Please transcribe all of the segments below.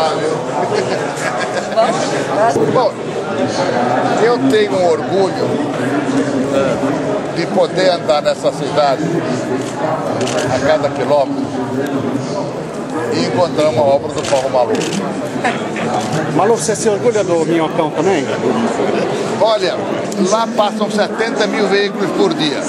lá, viu? Bom, eu tenho um orgulho de poder andar nessa cidade a cada quilômetro e encontrar uma obra do Paulo Maluf. Maluf, você se orgulha do Minhocão também? Olha, lá passam 70 mil veículos por dia.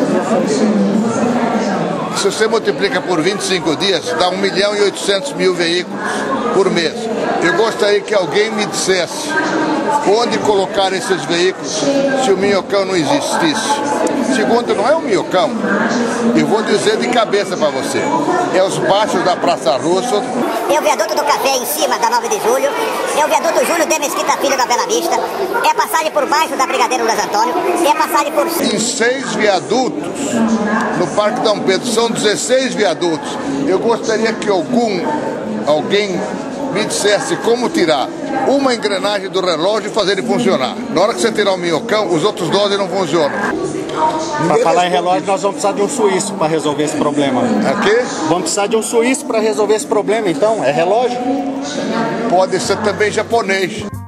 Se você multiplica por 25 dias, dá 1.800.000 veículos por mês. Eu gostaria que alguém me dissesse onde colocar esses veículos se o Minhocão não existisse. Segundo, não é o Minhocão, eu vou dizer de cabeça para você. É os baixos da Praça Russo. É o viaduto do Café em cima da 9 de Julho. É o viaduto Júlio de Mesquita Filho da Bela Vista. É a passagem por baixo da Brigadeiro Luiz Antônio. É a passagem por... Em 6 viadutos no Parque Dom Pedro, são 16 viadutos. Eu gostaria que alguém me dissesse como tirar uma engrenagem do relógio e fazer ele funcionar. Na hora que você tirar o Minhocão, os outros 12 não funcionam. Para falar em relógio, nós vamos precisar de um suíço para resolver esse problema. Aqui? Vamos precisar de um suíço para resolver esse problema, então? É relógio? Pode ser também japonês.